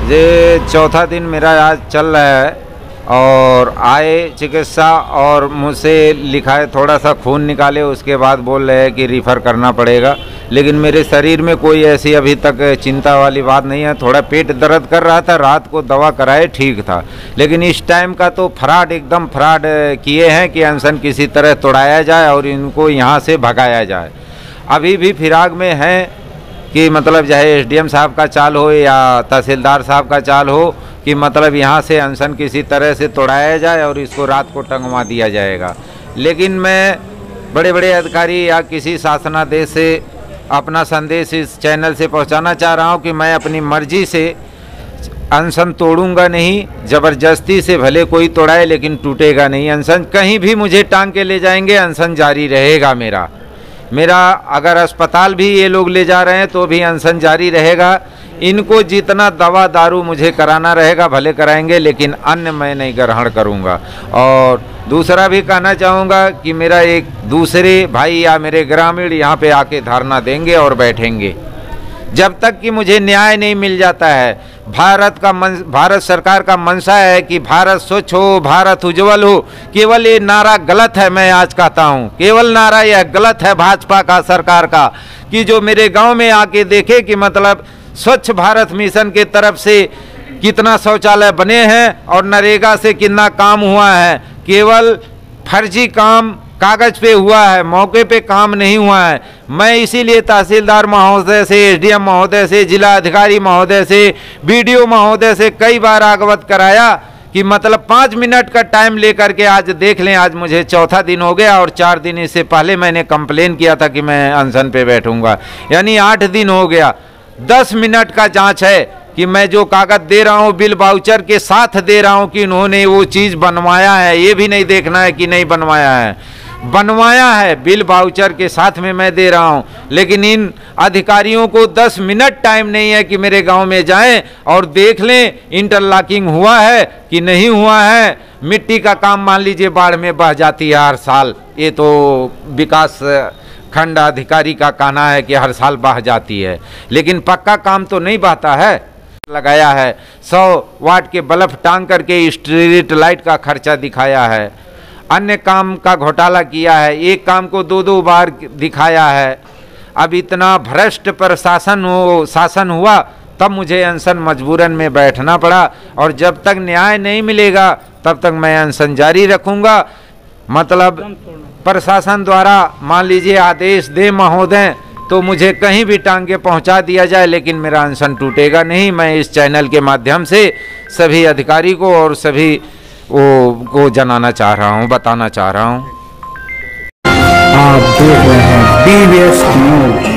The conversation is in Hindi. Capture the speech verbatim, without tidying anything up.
ये चौथा दिन मेरा आज चल रहा है और आए चिकित्सा और मुझसे लिखा है थोड़ा सा खून निकाले, उसके बाद बोल रहे हैं कि रिफ़र करना पड़ेगा। लेकिन मेरे शरीर में कोई ऐसी अभी तक चिंता वाली बात नहीं है। थोड़ा पेट दर्द कर रहा था, रात को दवा कराए ठीक था, लेकिन इस टाइम का तो फ्रॉड एकदम फ्रॉड किए हैं कि अनशन किसी तरह तोड़ाया जाए और इनको यहाँ से भगाया जाए। अभी भी फिराक में हैं कि मतलब चाहे एसडीएम साहब का चाल हो या तहसीलदार साहब का चाल हो कि मतलब यहाँ से अनशन किसी तरह से तोड़ाया जाए और इसको रात को टंगवा दिया जाएगा। लेकिन मैं बड़े बड़े अधिकारी या किसी शासनादेश से अपना संदेश इस चैनल से पहुँचाना चाह रहा हूँ कि मैं अपनी मर्जी से अनशन तोड़ूंगा नहीं, ज़बरदस्ती से भले कोई तोड़ाए लेकिन टूटेगा नहीं अनशन। कहीं भी मुझे टांग के ले जाएंगे, अनशन जारी रहेगा मेरा मेरा अगर अस्पताल भी ये लोग ले जा रहे हैं तो भी अनशन जारी रहेगा। इनको जितना दवा दारू मुझे कराना रहेगा भले कराएंगे, लेकिन अन्य मैं नहीं ग्रहण करूंगा। और दूसरा भी कहना चाहूँगा कि मेरा एक दूसरे भाई या मेरे ग्रामीण यहाँ पे आके धरना देंगे और बैठेंगे जब तक कि मुझे न्याय नहीं मिल जाता है। भारत का मन, भारत सरकार का मंशा है कि भारत स्वच्छ हो, भारत उज्जवल हो। केवल ये नारा गलत है, मैं आज कहता हूँ केवल नारा यह गलत है भाजपा का सरकार का, कि जो मेरे गांव में आके देखे कि मतलब स्वच्छ भारत मिशन के तरफ से कितना शौचालय बने हैं और नरेगा से कितना काम हुआ है। केवल फर्जी काम कागज पे हुआ है, मौके पे काम नहीं हुआ है। मैं इसीलिए तहसीलदार महोदय से, एसडीएम महोदय से, जिला अधिकारी महोदय से, बीडीओ महोदय से कई बार अवगत कराया कि मतलब पाँच मिनट का टाइम लेकर के आज देख लें। आज मुझे चौथा दिन हो गया और चार दिन इससे पहले मैंने कंप्लेन किया था कि मैं अनशन पे बैठूंगा, यानी आठ दिन हो गया। दस मिनट का जाँच है कि मैं जो कागज दे रहा हूँ बिल वाउचर के साथ दे रहा हूँ कि उन्होंने वो चीज़ बनवाया है। ये भी नहीं देखना है कि नहीं बनवाया है, बनवाया है, बिल वाउचर के साथ में मैं दे रहा हूं। लेकिन इन अधिकारियों को दस मिनट टाइम नहीं है कि मेरे गांव में जाएं और देख लें इंटरलॉकिंग हुआ है कि नहीं हुआ है। मिट्टी का काम मान लीजिए बाढ़ में बह जाती है हर साल, ये तो विकास खंड अधिकारी का कहना है कि हर साल बह जाती है, लेकिन पक्का काम तो नहीं बहता है। लगाया है सौ वाट के बल्ब टांग करके स्ट्रीट लाइट का खर्चा दिखाया है, अन्य काम का घोटाला किया है, एक काम को दो दो बार दिखाया है। अब इतना भ्रष्ट प्रशासन हो शासन हुआ तब मुझे अनशन मजबूरन में बैठना पड़ा, और जब तक न्याय नहीं मिलेगा तब तक मैं अनशन जारी रखूंगा। मतलब प्रशासन द्वारा मान लीजिए आदेश दे महोदय तो मुझे कहीं भी टांग के पहुँचा दिया जाए, लेकिन मेरा अनशन टूटेगा नहीं। मैं इस चैनल के माध्यम से सभी अधिकारी को और सभी वो को जनाना चाह रहा हूँ, बताना चाह रहा हूँ। आप देख रहे हैं डी वी एस न्यूज।